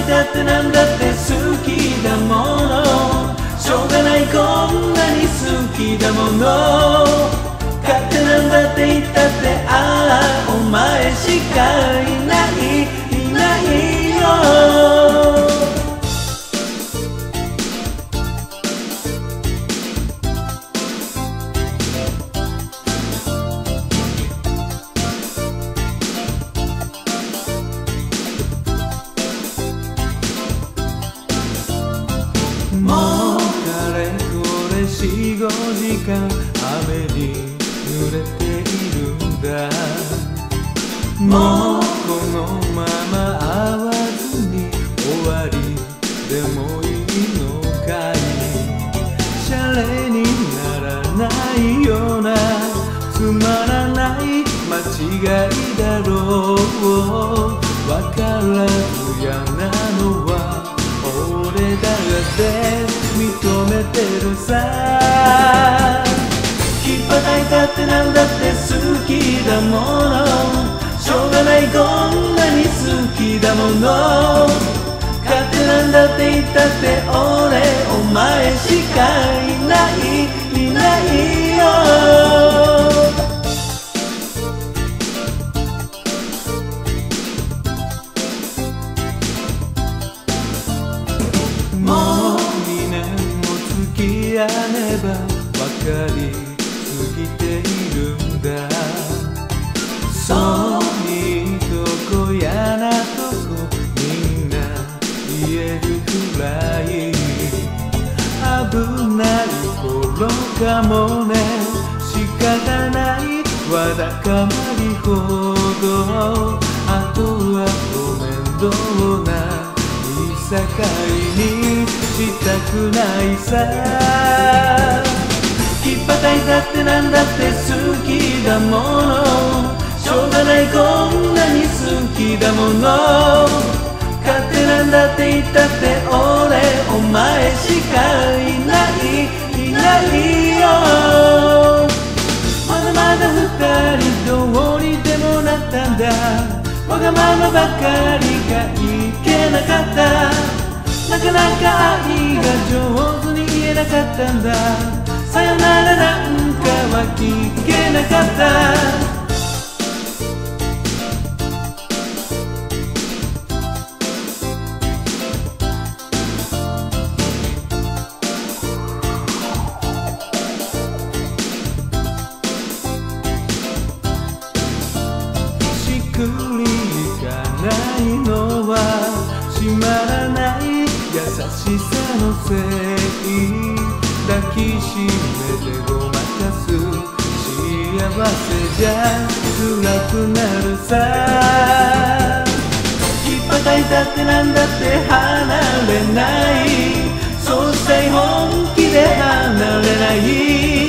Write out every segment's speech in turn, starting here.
だってなんだって好きだもの、しょうがないこんなに好きだもの、勝手なんだって言ったってああお前しかいないよ。もうかれこれ4、5時間雨に濡れているんだ。もうこのまま会わずに終わりでもいいのかい。シャレにならないようなつまらない間違いだろう。わからず嫌なのは俺だって認めてるさ。引っ叩いたってなんだって好きだもの、しょうがないこんなに好きだもの、勝手なんだって言ったって俺お前しかいないよ。もう2年も付き合えば分かり過ぎているんだ。そういいとこ嫌なとこみんな言えるくらい危ない頃かもね。仕方ないわだかまりほど、あとはご面倒ないさかいにしたくないさ。引っ叩いたってなんだって好きだもの、しょうがないこんなに好きだもの、勝手なんだって言ったって俺お前しかいないよ。まだまだ2人どうにでもなったんだ、わがままばかりがいけなかった、なかなか愛が上手に言えなかったんだ、さよならなんかは聞けなかった。しくりいかないのは閉まらない優しさのせい、抱きしめてごまかす幸せじゃ辛くなるさ。引っ叩いたってなんだって離れない、そうしたい本気で離れない、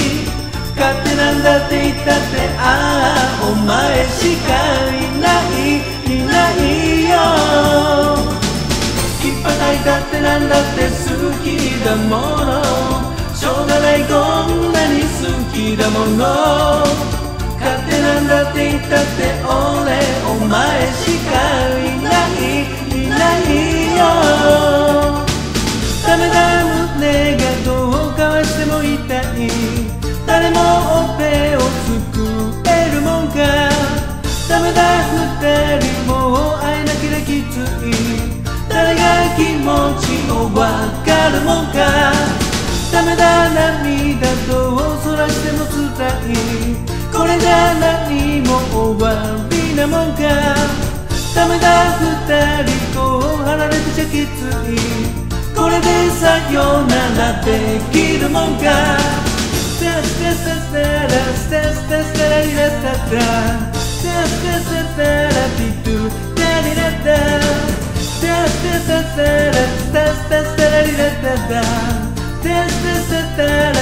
勝手なんだって言ったってああお前しかいないよ。引っ叩いたってなんだって好きだもの、しょうがないこんなに好きだもの、勝手なんだって言ったって俺お前しかいないよ。ダメだ胸がどうかわしても痛い、誰もオペを作れるもんか、ダメだ2人もう会えなければきつい、誰が気持ちをわかるもんか、ダメだ涙とそらしても辛い、これじゃ何も終わりなもんか、ダメだ2人こう離れてちゃきつい、これでさよならできるもんか。ステステステステラステステステラリラタタ、ステステステラピトゥテリラタ、ステステステラステステステラリラタタ、ステステステラ